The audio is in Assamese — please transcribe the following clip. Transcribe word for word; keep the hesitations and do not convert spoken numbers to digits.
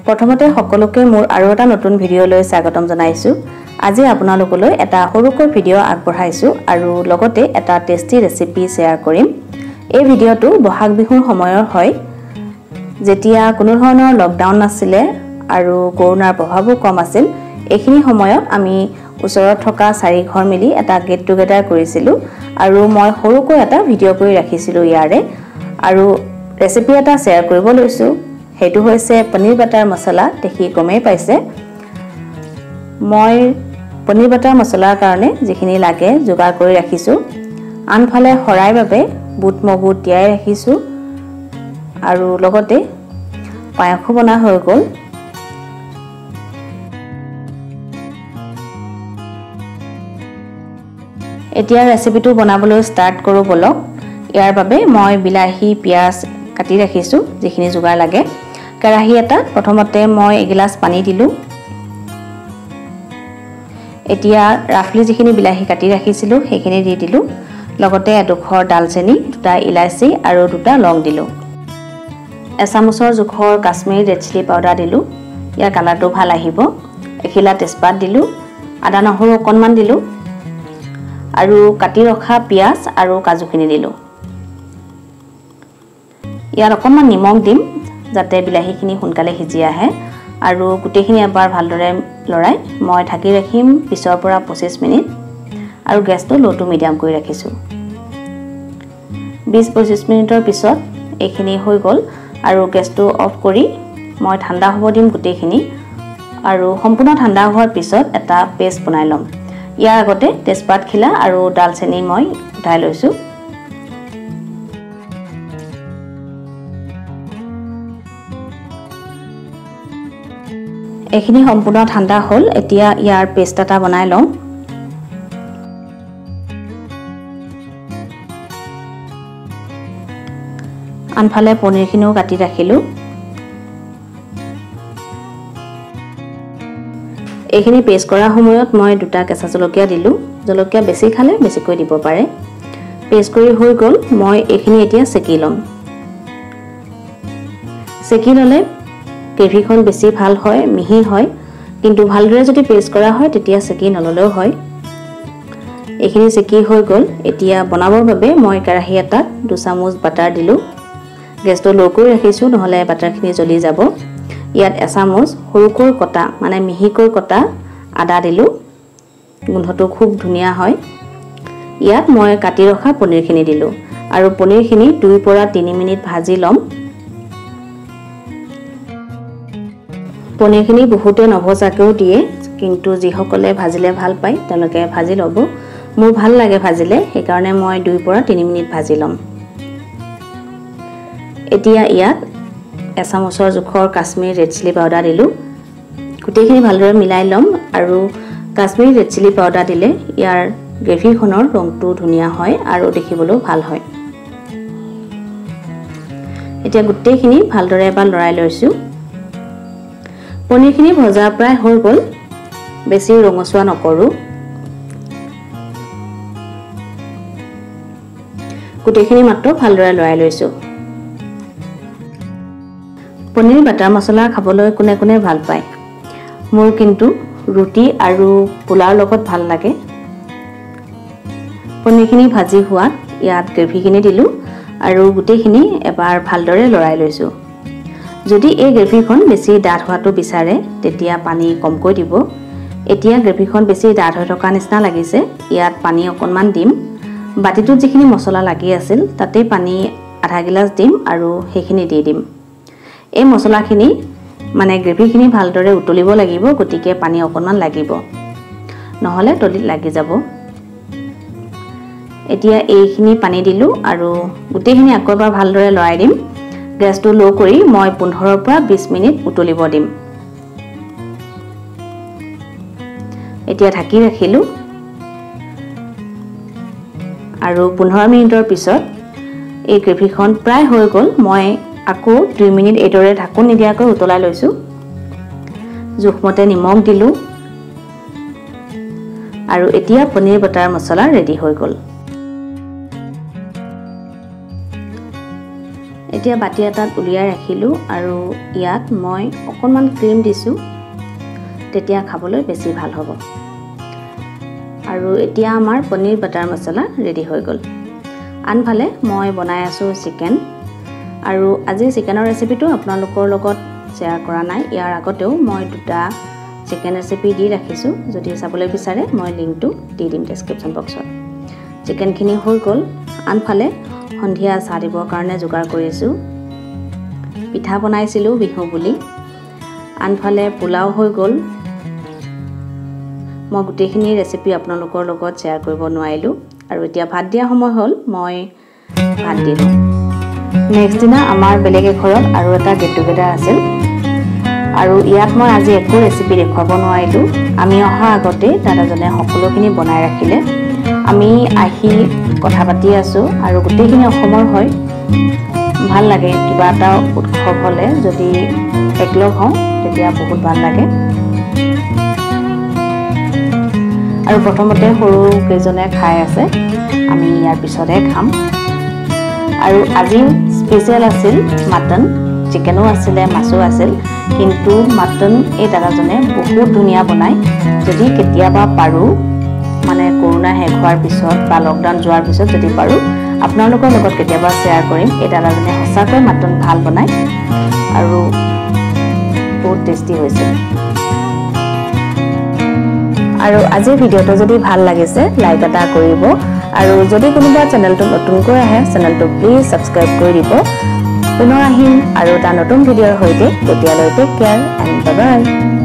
প্ৰথমতে সকলোকে মোৰ আৰু এটা নতুন ভিডিঅ'লৈ স্বাগতম জনাইছো। আজি আপোনালোকলৈ এটা সৰুকৈ ভিডিঅ' আগবঢ়াইছো আৰু লগতে এটা টেষ্টি ৰেচিপি শ্বেয়াৰ কৰিম। এই ভিডিঅ'টো বহাগ বিহুৰ সময়ৰ হয়, যেতিয়া কোনো ধৰণৰ লকডাউন নাছিলে আৰু কৰোনাৰ প্ৰভাৱো কম আছিল। এইখিনি সময়ত আমি ওচৰত থকা চাৰি ঘৰ মিলি এটা গেট টুগেডাৰ কৰিছিলো আৰু মই সৰুকৈ এটা ভিডিঅ' কৰি ৰাখিছিলো ইয়াৰে আৰু ৰেচিপি এটা শ্বেয়াৰ কৰিব লৈছো। হেতু হৈছে পনীৰ বাটাৰ মছলা। দেখি গমেই পাইছে মই পনীৰ বাটাৰ মছলাৰ কাৰণে যিখিনি লাগে যোগাৰ কৰি ৰাখিছো। আনফালে হৰাইৰ বাবে বুট মগু তিয়াই ৰাখিছো আৰু লগতে পায়সো বনা হৈ গ'ল। এতিয়া ৰেচিপিটো বনাবলৈ ষ্টাৰ্ট কৰো বলক। ইয়াৰ বাবে মই বিলাহী পিয়াজ কাটি ৰাখিছো যিখিনি যোগাৰ লাগে। কেৰাহী এটা প্ৰথমতে মই এগিলাস পানী দিলো। এতিয়া ৰাফলি যিখিনি বিলাহী কাটি ৰাখিছিলো সেইখিনি দি দিলো। লগতে এডোখৰ ডালচেনি, দুটা ইলাচি আৰু দুটা লং দিলো। এচামুচৰ জোখৰ কাশ্মীৰী ৰেড চিলি পাউডাৰ দিলো, ইয়াৰ কালাৰটো ভাল আহিব। এখিলা তেজপাত দিলো, আদা নহৰু অকণমান দিলো আৰু কাটি ৰখা পিয়াজ আৰু কাজুখিনি দিলো। ইয়াত অকণমান নিমখ দিম যাতে বিলাহীখিনি সোনকালে সিজি আহে আৰু গোটেইখিনি এবাৰ ভালদৰে লৰাই মই ঢাকি ৰাখিম বিছৰ পৰা পঁচিছ মিনিট আৰু গেছটো লো টু মিডিয়াম কৰি ৰাখিছো। বিছ পঁচিছ মিনিটৰ পিছত এইখিনি হৈ গ'ল আৰু গেছটো অফ কৰি মই ঠাণ্ডা হ'ব দিম গোটেইখিনি আৰু সম্পূৰ্ণ ঠাণ্ডা হোৱাৰ পিছত এটা পেষ্ট বনাই ল'ম। ইয়াৰ আগতে তেজপাত খিলা আৰু ডালচেনি মই উঠাই লৈছো। এইখিনি সম্পূৰ্ণ ঠাণ্ডা হ'ল। এতিয়া ইয়াৰ পেষ্ট এটা বনাই লওঁ। আনফালে পনীৰখিনিও কাটি ৰাখিলো। এইখিনি পেষ্ট কৰাৰ সময়ত মই দুটা কেঁচা জলকীয়া দিলো। জলকীয়া বেছি খালে বেছিকৈ দিব পাৰে। পেষ্ট কৰি হৈ গ'ল। মই এইখিনি এতিয়া চেকি ল'ম। চেকি ল'লে গ্ৰেভিখন বেছি ভাল হয়, মিহি হয়, কিন্তু ভালদৰে যদি পেষ্ট কৰা হয় তেতিয়া চেকি নললেও হয়। এইখিনি চেকি হৈ গ'ল। এতিয়া বনাবৰ বাবে মই কেৰাহী এটাত দুচামুচ বাটাৰ দিলো। গেছটো লো কৰি ৰাখিছো নহলে বাটাৰখিনি জ্বলি যাব। ইয়াত এচামুচ সৰুকৈ কটা মানে মিহিকৈ কটা আদা দিলো। গোন্ধটো খুব ধুনীয়া হয়। ইয়াত মই কাটি ৰখা পনীৰখিনি দিলো আৰু পনীৰখিনি দুই পৰা তিনি মিনিট ভাজি ল'ম। পনীৰখিনি বহুতে নভজাকেও দিয়ে, কিন্তু যিসকলে ভাজিলে ভাল পায় তেওঁলোকে ভাজি ল'ব। মোৰ ভাল লাগে ভাজিলে, সেইকাৰণে মই দুই পৰা তিনি মিনিট ভাজি ল'ম। এতিয়া ইয়াত এচামুচৰ জোখৰ কাশ্মীৰী ৰেড চিলি পাউডাৰ দিলো। গোটেইখিনি ভালদৰে মিলাই ল'ম আৰু কাশ্মীৰী ৰেড চিলি পাউডাৰ দিলে ইয়াৰ গ্ৰেভিখনৰ ৰংটো ধুনীয়া হয় আৰু দেখিবলৈও ভাল হয়। এতিয়া গোটেইখিনি ভালদৰে এবাৰ লৰাই লৈছো। পনীৰখিনি ভজা প্ৰায় হৈ গ'ল, বেছি ৰঙচুৱা নকৰো। গোটেইখিনি মাত্ৰ ভালদৰে লৰাই লৈছো। পনীৰ বাটাৰ মছলা খাবলৈ কোনে কোনে ভাল পায়। মোৰ কিন্তু ৰুটি আৰু পোলাওৰ লগত ভাল লাগে। পনীৰখিনি ভাজি হোৱাত ইয়াত গ্ৰেভিখিনি দিলো আৰু গোটেইখিনি এবাৰ ভালদৰে লৰাই লৈছো। যদি এই গ্ৰেভিখন বেছি ডাঠ হোৱাটো বিচাৰে তেতিয়া পানী কমকৈ দিব। এতিয়া গ্ৰেভিখন বেছি ডাঠ হৈ থকা নিচিনা লাগিছে, ইয়াত পানী অকণমান দিম। বাটিটোত যিখিনি মছলা লাগি আছিল তাতে পানী আধা গিলাচ দিম আৰু সেইখিনি দি দিম। এই মছলাখিনি মানে গ্ৰেভিখিনি ভালদৰে উতলিব লাগিব, গতিকে পানী অকণমান লাগিব, নহ'লে তলিত লাগি যাব। এতিয়া এইখিনি পানী দিলো আৰু গোটেইখিনি আকৌ এবাৰ ভালদৰে লৰাই দিম। গেছটো লো কৰি মই পোন্ধৰৰ পৰা বিছ মিনিট উতলিব দিম। এতিয়া ঢাকি ৰাখিলো আৰু পোন্ধৰ মিনিটৰ পিছত এই গ্ৰেভিখন প্ৰায় হৈ গ'ল। মই আকৌ দুই মিনিট এইদৰে ঢাকোন নিদিয়াকৈ উতলাই লৈছো। জোখমতে নিমখ দিলো আৰু এতিয়া পনীৰ বাটাৰ মছলা ৰেডি হৈ গ'ল। এতিয়া বাটি এটাত উলিয়াই ৰাখিলোঁ আৰু ইয়াত মই অকণমান ক্ৰীম দিছোঁ, তেতিয়া খাবলৈ বেছি ভাল হ'ব। আৰু এতিয়া আমাৰ পনীৰ বাটাৰ মছলা ৰেডি হৈ গ'ল। আনফালে মই বনাই আছোঁ চিকেন, আৰু আজি চিকেনৰ ৰেচিপিটো আপোনালোকৰ লগত শ্বেয়াৰ কৰা নাই। ইয়াৰ আগতেও মই দুটা চিকেন ৰেচিপি দি ৰাখিছোঁ, যদি চাবলৈ বিচাৰে মই লিংকটো দি দিম ডেছক্ৰিপশ্যন বক্সত। চিকেনখিনি হৈ গ'ল। আনফালে সন্ধিয়া চাহ দিবৰ কাৰণে যোগাৰ কৰিছোঁ। পিঠা বনাইছিলোঁ বিহু বুলি। আনফালে পোলাও হৈ গ'ল। মই গোটেইখিনি ৰেচিপি আপোনালোকৰ লগত শ্বেয়াৰ কৰিব নোৱাৰিলোঁ, আৰু এতিয়া ভাত দিয়া সময় হ'ল, মই ভাত দিলোঁ। নেক্সট দিনা আমাৰ বেলেগ এঘৰত আৰু এটা গেট টুগেডাৰ আছিল, আৰু ইয়াত মই আজি একো ৰেচিপি দেখুৱাব নোৱাৰিলোঁ। আমি অহাৰ আগতে দাদাজনে সকলোখিনি বনাই ৰাখিলে। আমি আহি কথা পাতি আছোঁ, আৰু গোটেইখিনি অসমৰ হয়। ভাল লাগে, কিবা এটা উৎসৱ হ'লে যদি একলগ হওঁ তেতিয়া বহুত ভাল লাগে। আৰু প্ৰথমতে সৰু কেইজনে খাই আছে, আমি ইয়াৰ পিছতহে খাম। আৰু আজি স্পেচিয়েল আছিল মাটন, চিকেনো আছিলে, মাছো আছিল, কিন্তু মাটন এই দাদাজনে বহুত ধুনীয়া বনায়। যদি কেতিয়াবা পাৰোঁ, মানে কৰোণা শেষ হোৱাৰ পিছত বা লকডাউন যোৱাৰ পিছত যদি পাৰোঁ, আপোনালোকৰ লগত কেতিয়াবা শ্বেয়াৰ কৰিম। এই দাদাজনে সঁচাকৈ মাটন ভাল বনায় আৰু বহুত টেষ্টি হৈছে। আৰু আজিৰ ভিডিঅ'টো যদি ভাল লাগিছে লাইক এটা কৰিব, আৰু যদি কোনোবা চেনেলটো নতুনকৈ আহে চেনেলটো প্লিজ ছাবস্ক্ৰাইব কৰি দিব। পুনৰ আহিম আৰু এটা নতুন ভিডিঅ'ৰ সৈতে। তেতিয়ালৈ take care and bye by.